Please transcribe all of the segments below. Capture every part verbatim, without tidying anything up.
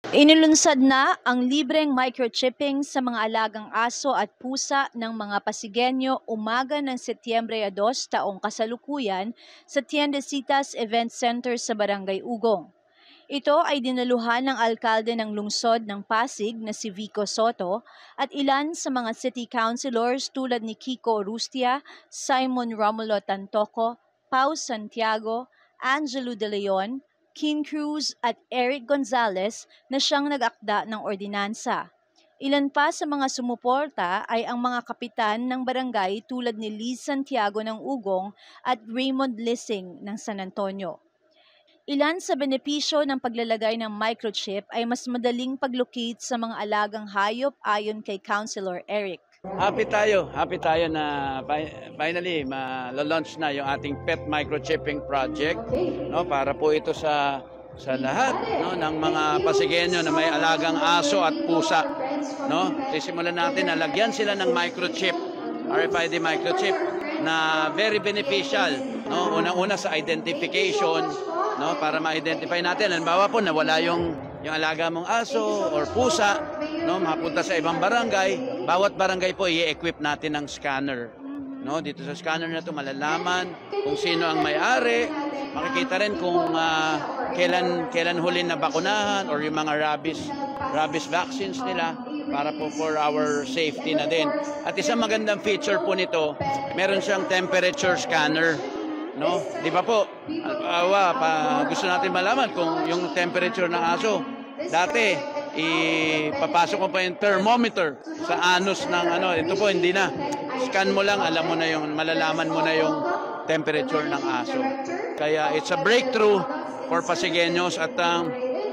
Inilunsad na ang libreng microchipping sa mga alagang aso at pusa ng mga Pasigueño umaga ng Setyembre two taong kasalukuyan sa Tiendesitas Event Center sa Barangay Ugong. Ito ay dinaluhan ng alkalde ng lungsod ng Pasig na si Vico at ilan sa mga city councilors tulad ni Kiko Rustia, Simon Romulo Tantoco, Pau Santiago, Angelo De Leon, King Cruz at Eric Gonzalez na siyang nag-akda ng ordinansa. Ilan pa sa mga sumuporta ay ang mga kapitan ng barangay tulad ni Liz Santiago ng Ugong at Raymond Lissing ng San Antonio. Ilan sa benepisyo ng paglalagay ng microchip ay mas madaling paglocate sa mga alagang hayop ayon kay Councilor Eric. Happy tayo, happy tayo na finally ma-launch na yung ating pet microchipping project, no, para po ito sa sa lahat, no, ng mga Pasigueño na may alagang aso at pusa, no. Sisimulan natin na lagyan sila ng microchip, R F I D microchip na very beneficial, no, unang-una sa identification, no, para ma-identify natin. Halimbawa po nawala yung yung alaga mong aso or pusa, no, mapunta sa ibang barangay, bawat barangay po i-equip natin ng scanner. No, dito sa scanner na to malalaman kung sino ang may-ari, makikita rin kung uh, kailan kailan huli na bakunahan or yung mga rabies rabies vaccines nila para po for our safety na din. At isang magandang feature po nito, meron siyang temperature scanner. No, di ba po? Awa, pa, gusto natin malaman kung yung temperature ng aso. Dati, ipapasok mo pa yung thermometer sa anus ng ano. Ito po, hindi na. Scan mo lang, alam mo na yung, malalaman mo na yung temperature ng aso. Kaya it's a breakthrough for Pasigueños at um,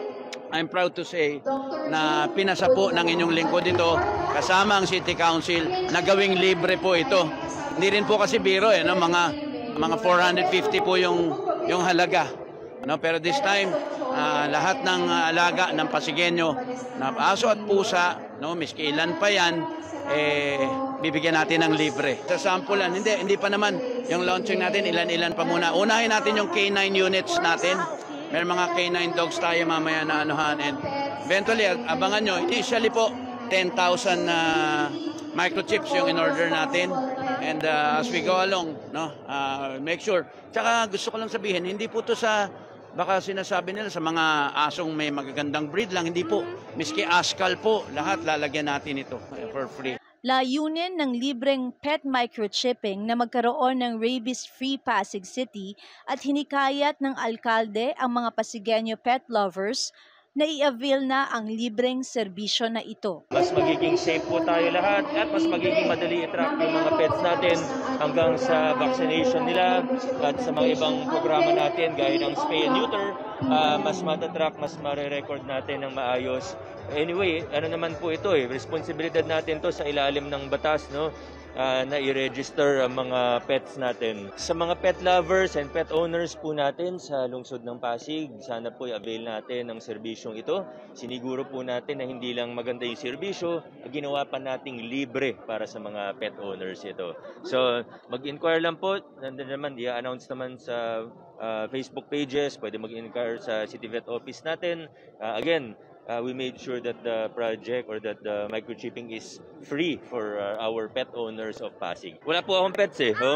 I'm proud to say na pinasa po ng inyong lingkod ito kasama ang City Council na gawing libre po ito. Hindi rin po kasi biro eh, no? mga mga four hundred fifty po yung yung halaga, no, pero this time uh, lahat ng uh, alaga ng Pasigueño na aso at pusa, no, miski ilan pa yan, eh bibigyan natin ng libre sa sampulan. Hindi hindi pa naman yung launching natin, ilan-ilan pa muna. Unahin natin yung K nine units natin. May mga K nine dogs tayo mamaya na anuhan, and eventually abangan nyo, initially po ten thousand uh, microchips yung in-order natin. And uh, as we go along, no, uh, make sure. Tsaka gusto ko lang sabihin, hindi po to sa, baka sinasabi nila sa mga asong may magagandang breed lang, hindi po. Miski askal po, lahat lalagyan natin ito for free. Layunin ng libreng pet microchipping na magkaroon ng rabies-free Pasig City at hinikayat ng alkalde ang mga Pasigueño pet lovers na i-avail na ang libreng serbisyo na ito. Mas magiging safe po tayo lahat at mas magiging madali i-track yung mga pets natin hanggang sa vaccination nila at sa mga ibang programa natin gaya ng spay and neuter, uh, mas matatrack, mas mare-record natin ng maayos. Anyway, ano naman po ito eh, responsibilidad natin to sa ilalim ng batas, no? Uh, na i-register ang mga pets natin. Sa mga pet lovers and pet owners po natin sa lungsod ng Pasig, sana po i-avail natin ang serbisyong ito. Siniguro po natin na hindi lang maganda yung serbisyo, ginawa pa nating libre para sa mga pet owners ito. So, mag-inquire lang po, nandun naman, i-announce naman sa uh, Facebook pages, pwede mag-inquire sa City Vet Office natin. Uh, again, Uh, we made sure that the project or that the microchipping is free for uh, our pet owners of Pasig. Wala po akong pets eh.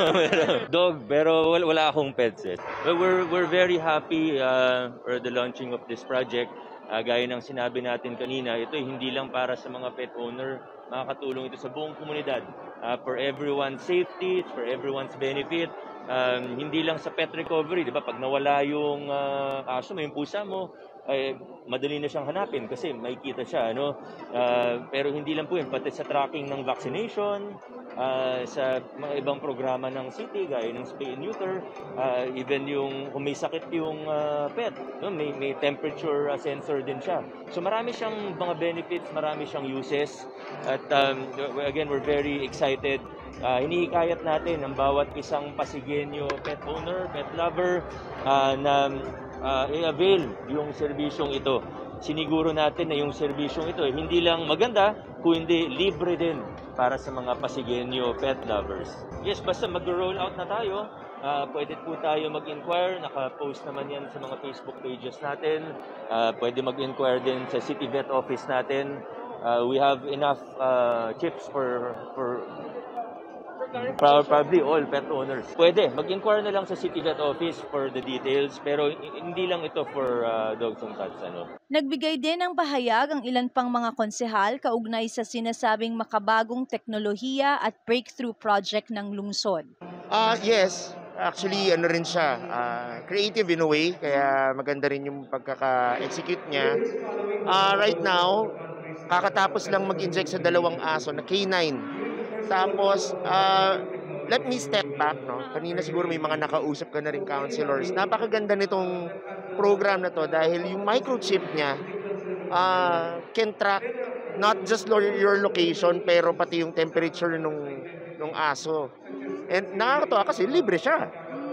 Dog, pero wala, wala akong pets eh. But we're, we're very happy uh, for the launching of this project. Uh, gaya ng sinabi natin kanina, ito hindi lang para sa mga pet owner, makakatulong ito sa buong komunidad. Uh, for everyone's safety, for everyone's benefit. Um, hindi lang sa pet recovery, di ba? Pag nawala yung uh, aso mo, yung pusa mo, ay madali na siyang hanapin kasi makikita siya, ano. Uh, pero hindi lang po yun, pati sa tracking ng vaccination, uh, sa mga ibang programa ng city, gaya ng spay and neuter, uh, even yung kung may sakit yung uh, pet, no? may, may temperature uh, sensor din siya. So marami siyang mga benefits, marami siyang uses, at um, again, we're very excited. Uh, hinihikayat natin ang bawat isang Pasigueño pet owner, pet lover, uh, na uh, i-avail yung serbisyong ito. Siniguro natin na yung serbisyong ito eh, hindi lang maganda, kundi libre din para sa mga Pasigueño pet lovers. Yes, basta mag-roll out na tayo, Uh, pwede po tayo mag-inquire, naka-post naman yan sa mga Facebook pages natin. Uh, pwede mag-inquire din sa City Vet Office natin. Uh, we have enough uh, chips for for probably all pet owners. Pwede, mag-inquire na lang sa City Vet Office for the details, pero hindi lang ito for uh, dogs and cats. Ano. Nagbigay din ng pahayag ang ilan pang mga konsehal kaugnay sa sinasabing makabagong teknolohiya at breakthrough project ng lungsod. Uh, yes, actually ano rin siya, uh, creative in a way, kaya maganda rin yung pagkaka-execute niya. Uh, right now, kakatapos lang mag-inject sa dalawang aso na K nine. Tapos, uh, let me step back, no? Kanina siguro may mga nakausap ka na rin counselors. Napakaganda nitong program na to dahil yung microchip niya uh, can track not just your location pero pati yung temperature nung, nung aso. And nakakatawa kasi libre siya.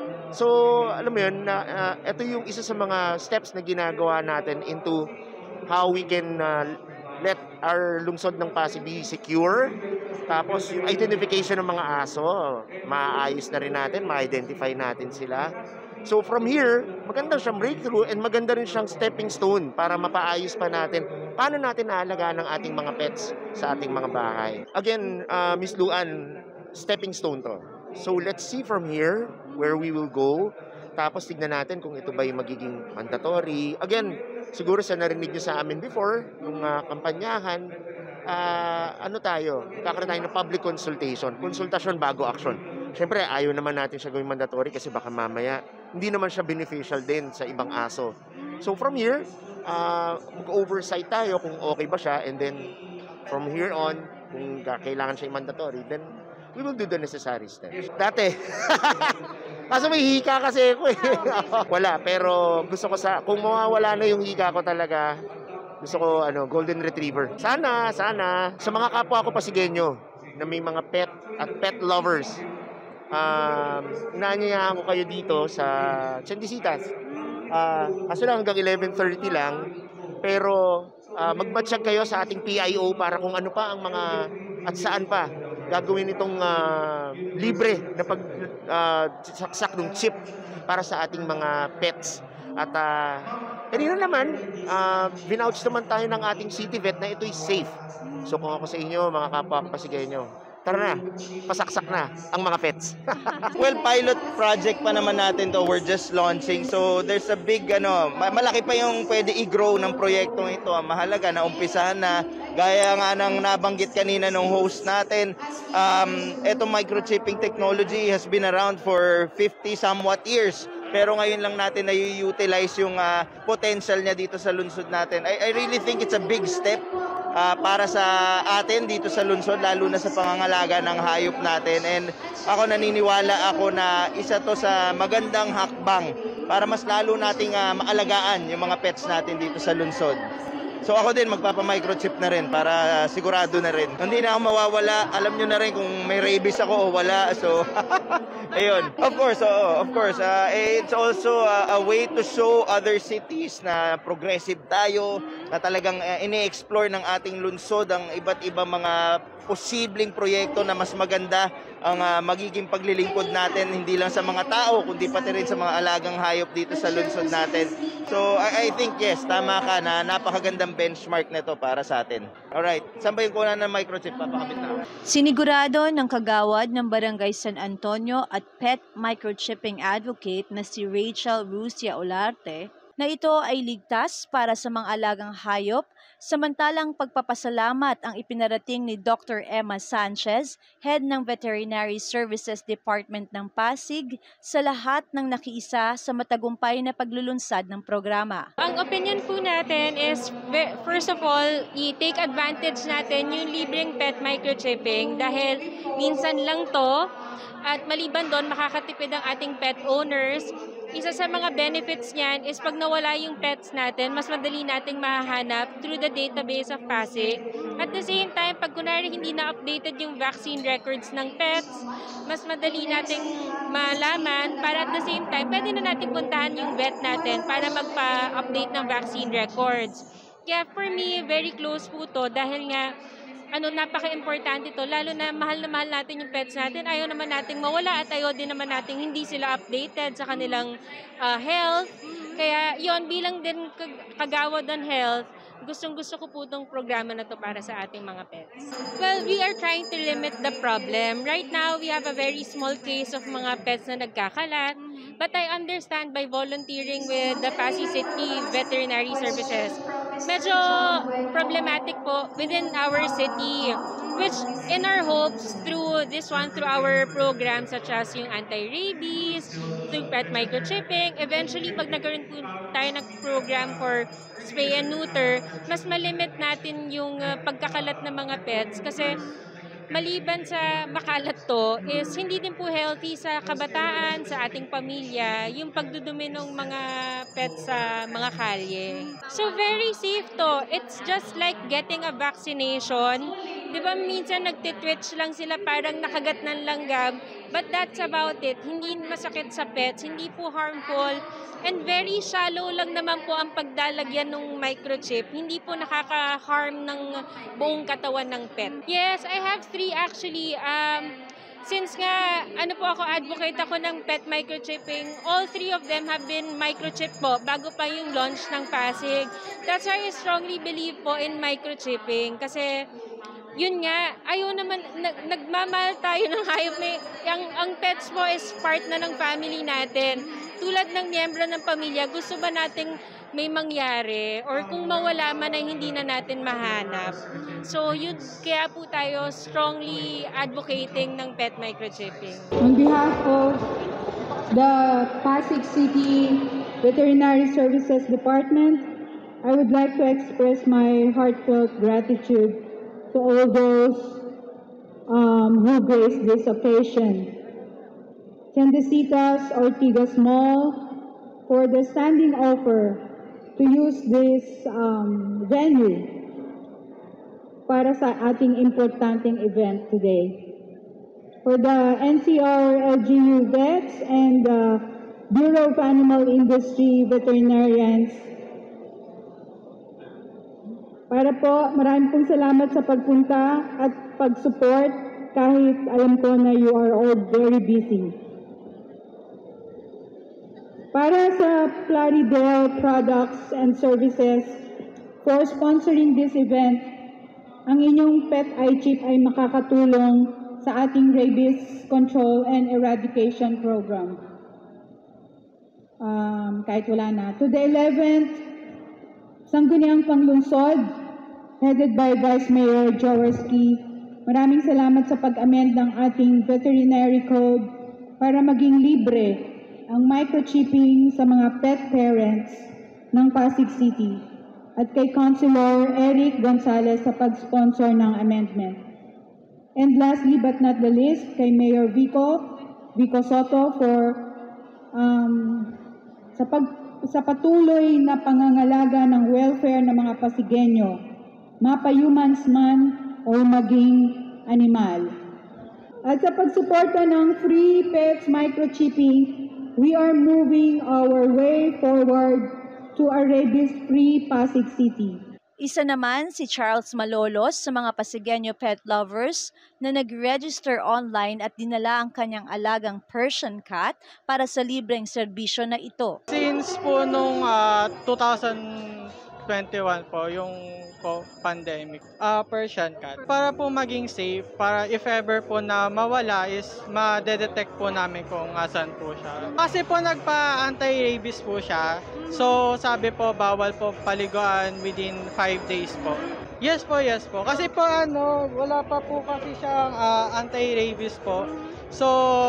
So, alam mo yun, na, uh, ito yung isa sa mga steps na ginagawa natin into how we can uh, let our lungsod ng Pasig be secure. Tapos yung identification ng mga aso, maayos na rin natin, ma-identify natin sila. So from here, maganda siyang breakthrough and maganda rin siyang stepping stone para mapaayos pa natin paano natin naalagaan ng ating mga pets sa ating mga bahay. Again, uh, Miss Luan, stepping stone to. So let's see from here where we will go. Tapos tignan natin kung ito ba yung magiging mandatory. Again, siguro sa narinig nyo sa amin before, nung uh, kampanyahan, uh, ano tayo, kakaroon tayo ng public consultation. Konsultasyon bago action. Siyempre, ayaw naman natin siya gawing mandatory kasi baka mamaya hindi naman siya beneficial din sa ibang aso. So from here, uh, mag-oversight tayo kung okay ba siya and then from here on, kung kailangan siya mandatory, then we will do the necessary steps. Dati, kaso may hika kasi ako eh. Wala, pero gusto ko sa, kung mawawala na yung hika ko talaga, gusto ko ano, golden retriever. Sana, sana, sa mga kapwa ko Pasigenyo na may mga pet at pet lovers, um, inaanyayahan ko kayo dito sa Chandisitas. Uh, kaso lang hanggang eleven thirty lang, pero uh, magbatsyag kayo sa ating P I O para kung ano pa ang mga at saan pa gagawin itong uh, libre na pag uh, saksak ng chip para sa ating mga pets. At uh, kanina naman, uh, binouch naman tayo ng ating city vet na ito'y safe. So kung ako sa inyo, mga kapwa Pasigenyo, tara na, pasaksak na ang mga pets. Well, pilot project pa naman natin to. We're just launching. So there's a big, ano, malaki pa yung pwede i-grow ng proyektong ito. Ang mahalaga na umpisahan na, gaya nga ng nabanggit kanina ng host natin, um, itong microchipping technology has been around for fifty somewhat years. Pero ngayon lang natin na-utilize yung uh, potential niya dito sa lungsod natin. I, I really think it's a big step uh, para sa atin dito sa lungsod, lalo na sa pangangalaga ng hayop natin. And ako naniniwala ako na isa to sa magandang hakbang para mas lalo nating uh, maalagaan yung mga pets natin dito sa lungsod. So ako din magpapa-microchip na rin para sigurado na rin. Hindi na ako mawawala. Alam nyo na rin kung may rabies ako o wala. So, ayun. Of course, oo, of course. Uh, it's also uh, a way to show other cities na progressive tayo, na talagang uh, ini-explore ng ating lungsod ang iba't ibang mga posibleng proyekto na mas maganda ang uh, magiging paglilingkod natin, hindi lang sa mga tao, kundi pati rin sa mga alagang hayop dito sa lungsod natin. So, I, I think, yes, tama ka na napakagandang benchmark nito para sa atin. Alright, saan ba yung kunan ng microchip? Papakabit na ako. Sinigurado ng kagawad ng Barangay San Antonio at pet microchipping advocate na si Rachel Rusia Olarte na ito ay ligtas para sa mga alagang hayop, samantalang pagpapasalamat ang ipinarating ni Doctor Emma Sanchez, Head ng Veterinary Services Department ng Pasig, sa lahat ng nakiisa sa matagumpay na paglulunsad ng programa. Ang opinion po natin is, first of all, i-take advantage natin yung libreng pet microchipping dahil minsan lang to at maliban doon makakatipid ang ating pet owners. Isa sa mga benefits niyan is pag nawala yung pets natin, mas madali nating mahahanap through the database of Pasig. At the same time, pag kunwari hindi na updated yung vaccine records ng pets, mas madali nating malaman para at the same time, pwede na nating puntahan yung vet natin para magpa-update ng vaccine records. Kaya for me, very close po to dahil nga ano, napaka-importante to, lalo na mahal na mahal natin yung pets natin. Ayaw naman nating mawala at ayaw din naman nating hindi sila updated sa kanilang ah, health. Kaya yon, bilang din kag- kagawad ng health, gustong-gusto ko po itong programa na to para sa ating mga pets. Well, we are trying to limit the problem. Right now, we have a very small case of mga pets na nagkakalat. But I understand by volunteering with the Pasig City Veterinary Services, medyo problematic po within our city, which in our hopes through this one, through our programs such as yung anti-rabies, through pet microchipping, eventually pag nagkaroon po tayo ng program for spay and neuter, mas malimit natin yung uh, pagkakalat ng mga pets kasi maliban sa makalat to is hindi din po healthy sa kabataan, sa ating pamilya, yung pagdudumi ng mga pets sa mga kalye. So very safe to. It's just like getting a vaccination. Di ba minsan nagtitwitch lang sila parang nakagat ng langgam, but that's about it. Hindi masakit sa pets, hindi po harmful, and very shallow lang naman po ang pagdalagyan ng microchip. Hindi po nakaka-harm ng buong katawan ng pet. Yes, I have three actually. Um, since nga, ano po ako, advocate ako ng pet microchipping, all three of them have been microchip po bago pa yung launch ng Pasig. That's why I strongly believe po in microchipping kasi yun nga, ayaw naman, nag, nagmamahal tayo ng hayop. May, ang, ang pets mo is part na ng family natin. Tulad ng miyembro ng pamilya, gusto ba nating may mangyari or kung mawala man ay hindi na natin mahanap. So yun, kaya po tayo strongly advocating ng pet microchipping. On behalf of the Pasig City Veterinary Services Department, I would like to express my heartfelt gratitude to all those um, who graced this occasion. Tiendesitas Ortigas Mall for the standing offer to use this um, venue para sa ating importanteng event today. For the N C R L G U Vets and the Bureau of Animal Industry Veterinarians, para po, maraming pong salamat sa pagpunta at pag-support kahit alam ko na you are all very busy. Para sa Plaridel Products and Services for sponsoring this event, ang inyong pet iChip ay makakatulong sa ating rabies control and eradication program. Um, kahit wala na. To the eleventh, Sangguniang Paglulunsad, headed by Vice Mayor Jaworski, maraming salamat sa pag-amend ng ating veterinary code para maging libre ang microchipping sa mga pet parents ng Pasig City at kay Councilor Eric Gonzalez sa pag-sponsor ng amendment. And lastly but not the least, kay Mayor Vico, Vico Soto for um, sa, pag, sa patuloy na pangangalaga ng welfare ng mga Pasigenyo, mapa-humans man o maging animal. At sa pagsuporta ng Free Pets Microchipping, we are moving our way forward to a rabies-free Pasig City. Isa naman si Charles Malolos sa mga Pasigueño pet lovers na nag-register online at dinala ang kanyang alagang Persian cat para sa libreng serbisyo na ito. Since po nung uh, twenty twenty-one po, yung po, pandemic, uh, Persian cat. Para po maging safe, para if ever po na mawala is ma-detect po namin kung asan po siya. Kasi po nagpa-anti-rabies po siya, so sabi po bawal po paliguan within five days po. Yes po, yes po. Kasi po ano, wala pa po kasi siyang uh, anti-rabies po. So,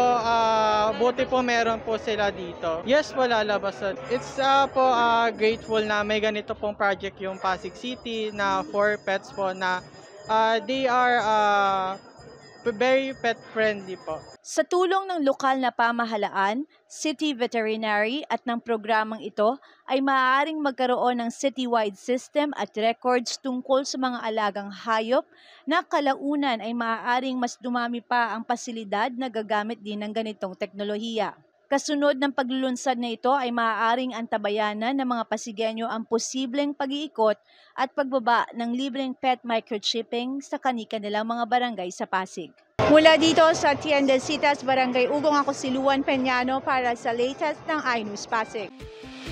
uh, buti po meron po sila dito. Yes po, lalabas. It's uh, po uh, grateful na may ganito pong project yung Pasig City na for pets po na uh, they are uh, very pet friendly po. Sa tulong ng lokal na pamahalaan, City Veterinary at ng programang ito ay maaaring magkaroon ng citywide system at records tungkol sa mga alagang hayop na kalaunan ay maaaring mas dumami pa ang pasilidad na gagamit din ng ganitong teknolohiya. Kasunod ng paglulunsad na ito ay maaaring antabayanan ng mga Pasigenyo ang posibleng pag-iikot at pagbaba ng libreng pet microchipping sa kani-kanilang mga barangay sa Pasig. Mula dito sa Tiendesitas, Barangay Ugong, ako si Luan Peñano para sa latest ng iNews Pasig.